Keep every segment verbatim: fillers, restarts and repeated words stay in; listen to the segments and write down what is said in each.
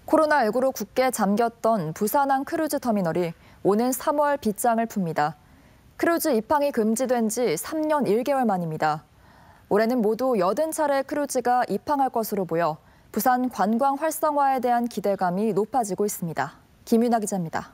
코로나십구로 굳게 잠겼던 부산항 크루즈 터미널이 오는 삼월 빗장을 풉니다. 크루즈 입항이 금지된 지 삼 년 일 개월 만입니다. 올해는 모두 여든 차례 크루즈가 입항할 것으로 보여 부산 관광 활성화에 대한 기대감이 높아지고 있습니다. 김윤아 기자입니다.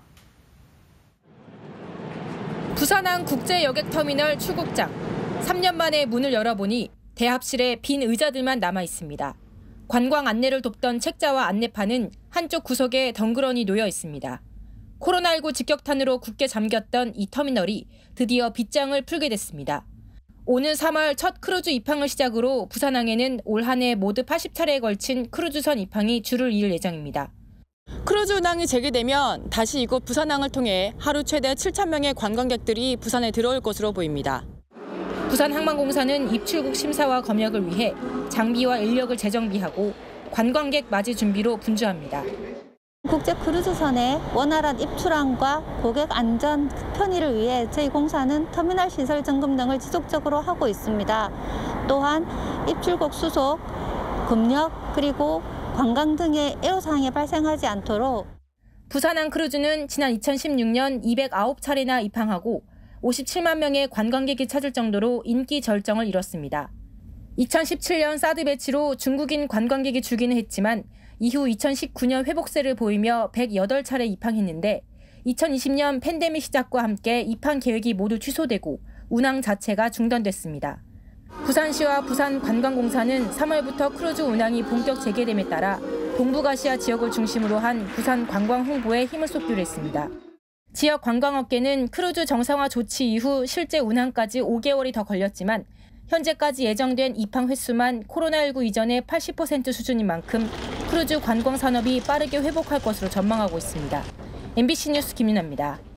부산항 국제여객터미널 출국장. 삼 년 만에 문을 열어보니 대합실에 빈 의자들만 남아 있습니다. 관광 안내를 돕던 책자와 안내판은 한쪽 구석에 덩그러니 놓여 있습니다. 코로나십구 직격탄으로 굳게 잠겼던 이 터미널이 드디어 빗장을 풀게 됐습니다. 오는 삼월 첫 크루즈 입항을 시작으로 부산항에는 올 한 해 모두 팔십 차례에 걸친 크루즈선 입항이 줄을 이을 예정입니다. 크루즈 운항이 재개되면 다시 이곳 부산항을 통해 하루 최대 칠천 명의 관광객들이 부산에 들어올 것으로 보입니다. 부산항만공사는 입출국 심사와 검역을 위해 장비와 인력을 재정비하고 관광객 맞이 준비로 분주합니다. 국제 크루즈선의 원활한 입출항과 고객 안전 편의를 위해 저희 공사는 터미널 시설 점검 등을 지속적으로 하고 있습니다. 또한 입출국 수속, 검역 그리고 관광 등의 애로사항이 발생하지 않도록 부산항 크루즈는 지난 이천십육 년 이백구 차례나 입항하고 오십칠만 명의 관광객이 찾을 정도로 인기 절정을 이뤘습니다. 이천십칠 년 사드 배치로 중국인 관광객이 줄기는 했지만 이후 이천십구 년 회복세를 보이며 백팔 차례 입항했는데 이천이십 년 팬데믹 시작과 함께 입항 계획이 모두 취소되고 운항 자체가 중단됐습니다. 부산시와 부산관광공사는 삼월부터 크루즈 운항이 본격 재개됨에 따라 동북아시아 지역을 중심으로 한 부산 관광 홍보에 힘을 쏟기로 했습니다. 지역 관광업계는 크루즈 정상화 조치 이후 실제 운항까지 오 개월이 더 걸렸지만 현재까지 예정된 입항 횟수만 코로나십구 이전의 팔십 퍼센트 수준인 만큼 크루즈 관광 산업이 빠르게 회복할 것으로 전망하고 있습니다. 엠비씨 뉴스 김윤아입니다.